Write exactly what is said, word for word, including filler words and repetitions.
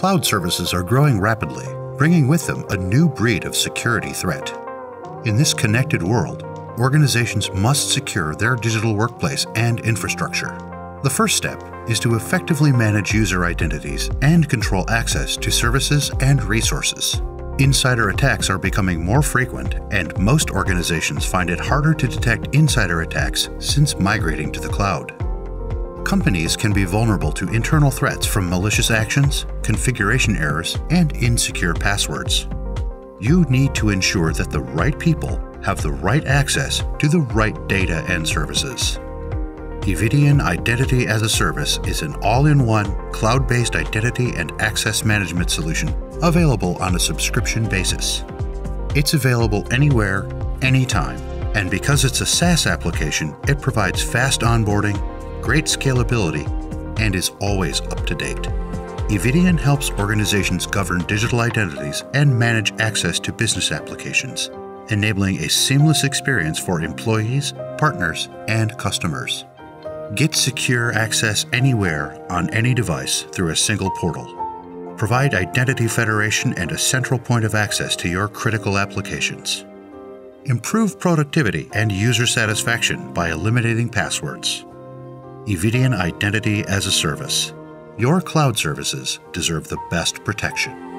Cloud services are growing rapidly, bringing with them a new breed of security threat. In this connected world, organizations must secure their digital workplace and infrastructure. The first step is to effectively manage user identities and control access to services and resources. Insider attacks are becoming more frequent, and most organizations find it harder to detect insider attacks since migrating to the cloud. Companies can be vulnerable to internal threats from malicious actions, configuration errors, and insecure passwords. You need to ensure that the right people have the right access to the right data and services. Evidian Identity as a Service is an all-in-one, cloud-based identity and access management solution available on a subscription basis. It's available anywhere, anytime, and because it's a SaaS application, it provides fast onboarding, great scalability, and is always up to date. Evidian helps organizations govern digital identities and manage access to business applications, enabling a seamless experience for employees, partners, and customers. Get secure access anywhere on any device through a single portal. Provide identity federation and a central point of access to your critical applications. Improve productivity and user satisfaction by eliminating passwords. Evidian Identity as a Service. Your cloud services deserve the best protection.